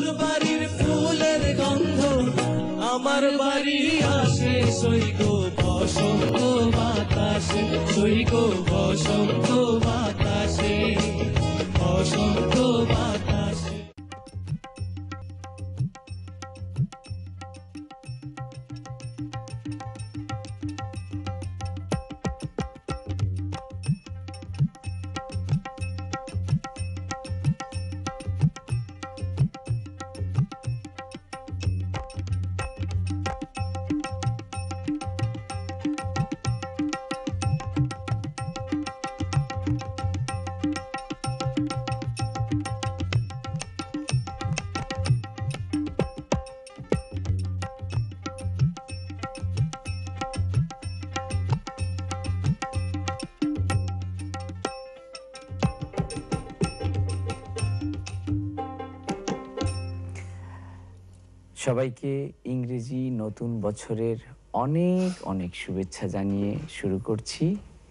তোর বাড়ির ফুলের গন্ধ আমার বাড়ি আসে সৈকো বসন্ত বাতাসে, সৈকো বসন্ত বাতাসে, বসন্ত বাতাসে। সবাইকে ইংরেজি নতুন বছরের অনেক অনেক শুভেচ্ছা জানিয়ে শুরু করছি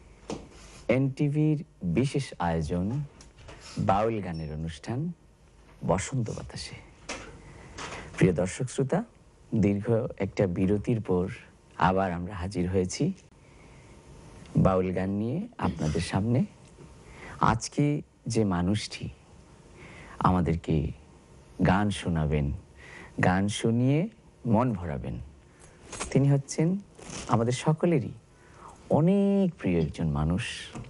এনটিভির বিশেষ আয়োজন বাউল গানের অনুষ্ঠান বসন্ত বাতাসে। প্রিয় দর্শক শ্রোতা, দীর্ঘ একটা বিরতির পর আবার আমরা হাজির হয়েছি বাউল গান নিয়ে আপনাদের সামনে। আজকে যে মানুষটি আমাদেরকে গান শোনাবেন, গান শুনিয়ে মন ভরাবেন, তিনি হচ্ছেন আমাদের সকলেরই অনেক প্রিয় একজন মানুষ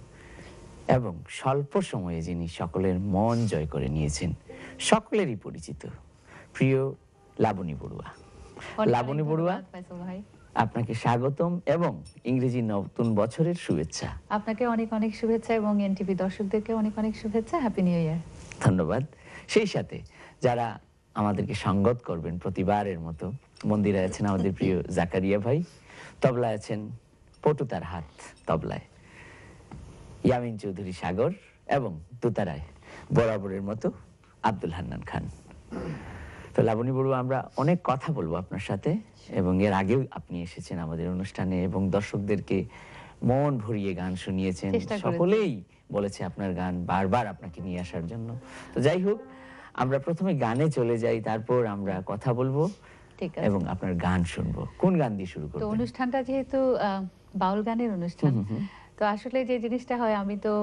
এবং স্বল্প সময়ে যিনি সকলের মন জয় করে নিয়েছেন, সকলেরই পরিচিত প্রিয় লাবণী বড়ুয়া। লাবণী বড়ুয়া, আপনাকে স্বাগতম এবং ইংরেজি নতুন বছরের শুভেচ্ছা। আপনাকে অনেক অনেক শুভেচ্ছা এবং এনটিভি দর্শকদেরকে অনেক অনেক শুভেচ্ছা। Happy new year. ধন্যবাদ। সেই সাথে যারা আমাদেরকে সঙ্গত করবেন প্রতিবারের মতো, মন্দিরে আছেন আমাদের প্রিয় জাকারিয়া ভাই, তবলায় আছেন পটু তার হাত তবলায় ইয়ামিন চৌধুরী সাগর, এবং দোতারায় বরাবরের মতো আব্দুল হান্নান খান। তো লাবণী বড়ুয়া, আমরা অনেক কথা বলবো আপনার সাথে, এবং এর আগেও আপনি এসেছেন আমাদের অনুষ্ঠানে এবং দর্শকদেরকে মন ভরিয়ে গান শুনিয়েছেন। সকলেই বলেছে আপনার গান বারবার আপনাকে নিয়ে আসার জন্য। তো যাই হোক, আমরা প্রথমে গানে চলে যাই, তারপর আমরা কথা বলবো এবং আপনার গান শুনবো। কোন গান দিয়ে শুরু করব? তো অনুষ্ঠানটা যেহেতু বাউল গানের অনুষ্ঠান, তো আসলে যে জিনিসটা হয়, আমি তো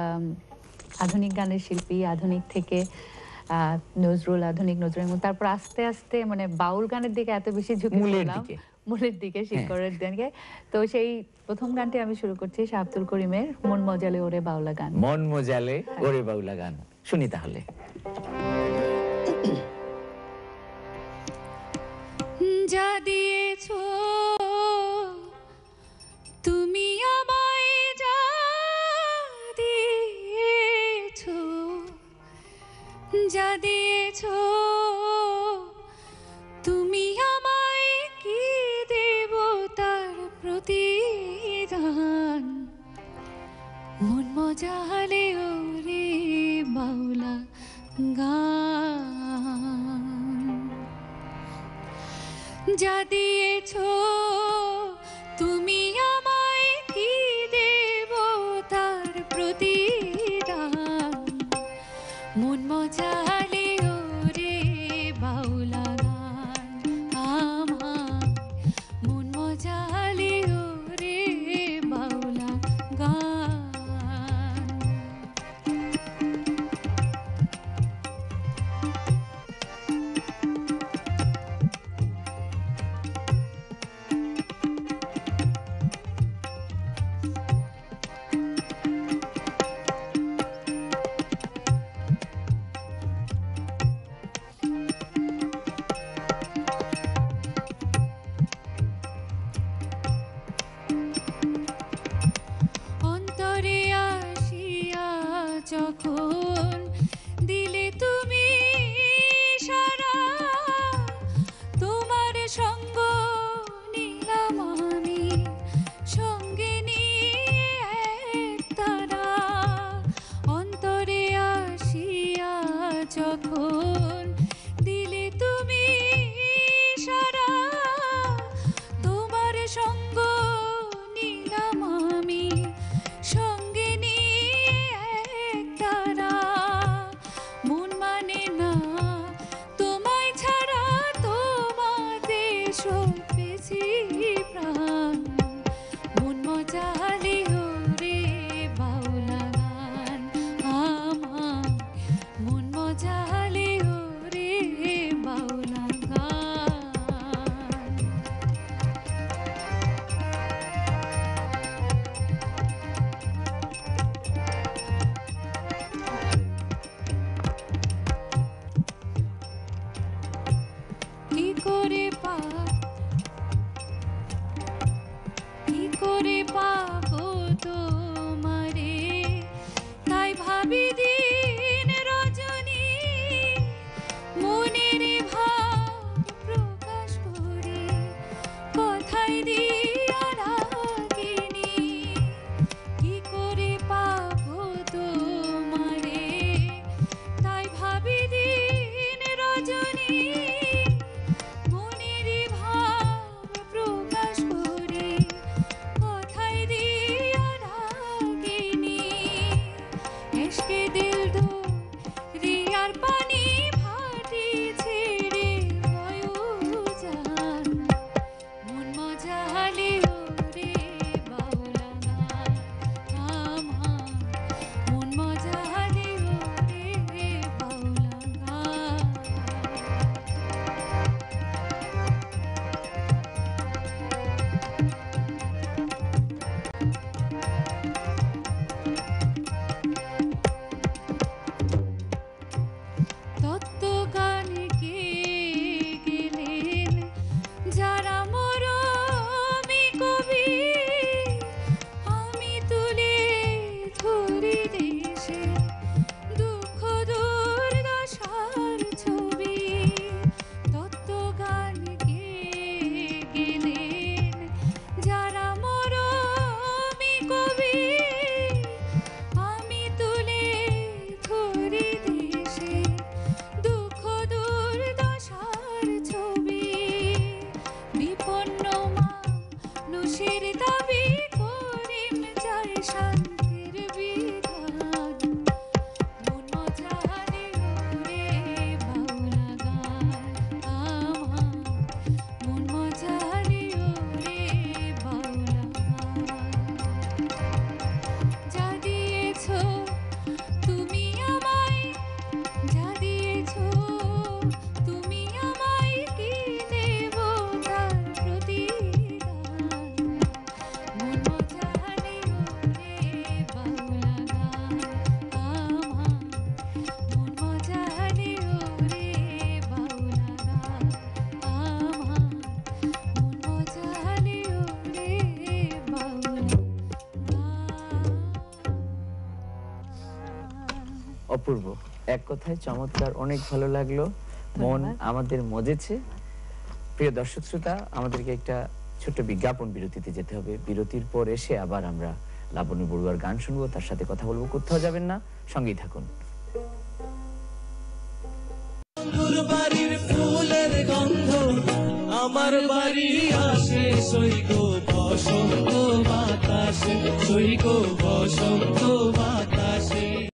আধুনিক গানের শিল্পী, আধুনিক থেকে নজরুল, আধুনিক নজরুল, তারপর আস্তে আস্তে মানে বাউল গানের দিকে এত বেশি ঝুঁকে পড়লাম, মূলের দিকে, শিকড়ের দিকে। তো সেই প্রথম গানটি আমি শুরু করছি শাহ আব্দুল করিমের মন মজালে ওরে বাউলা গান। মন মজালে ওরে বাউলা গান শুনি তাহলে। যা দিয়েছো তুমি আমায়, যা দিয়েছো, যা দিয়েছো তুমি আমায়, কি দেব তার প্রতিদান। মন মজালে ওরে বাউলা গান, যা দিয়েছো তুমি আমায়, কি দেব তার প্রতিদান। মন মজালে ওরে বাউলা গান, আমার মন মজালে ওরে বাউলা গান। করে পাবো তোমারে, তাই ভাবি দিন রজনী মনের ভাব প্রকাশ করে কথাই দিয়া রাখিনি। কি করে পাবো তোমারে, তাই ভাবি দিন রজনী মনের ভাব প্রকাশ করে কথাই দিয়া রাখিনি। এসকে দিল দো রিয়ার পানি ভাটি ছেড়ে বয়ুজান, মন মজালে ওরে বাউলা গান আমার, মন মজালে ওরে বাউলা গান। তত্ত্ব গান গেয়ে গেলেন যারা মরমী কবি, আমি তুলে ধরি দেশে দুঃখ দুর্দশার ছবি। তত্ত্ব গান গেয়ে গেলেন যারা মরমী কবি, আমি তুলে ধরি দেশে দুঃখ দুর্দশার ছবি। বিপন্ন মানুষের দাবি করিম চাই শান্তির বিধান, মন মজালে ওরে বাউলা গান আমার, মন মজালে ওরে বাউলা গান। যা দিয়েছো তুমি আমায়, যা দিয়েছো তুমি আমায়, কি দেব তার প্রতিদান। মন মজালে ওরে বাউলা গান আমার, মন মজালে ওরে বাউলা গান আমার, মন মজালে ওরে বাউলা গান। অপূর্ব, এক কথায় চমৎকার, অনেক ভালো লাগলো, মন ধন্যবাদ। আমাদের মজেছে। প্রিয় দর্শক শ্রোতা, আমাদেরকে একটা ছোট্ট বিজ্ঞাপন বিরতিতে যেতে হবে। বিরতির পর এসে আবার আমরা লাবণী বড়ুয়ার গান শুনবো, তার সাথে কথা বলবো। কোথাও যাবেন না, সঙ্গেই থাকুন। বন্ধুর বাড়ির ফুলের গন্ধ আমার বাড়ি আসে, সই গো বসন্ত বাতাসে, সই গো বসন্ত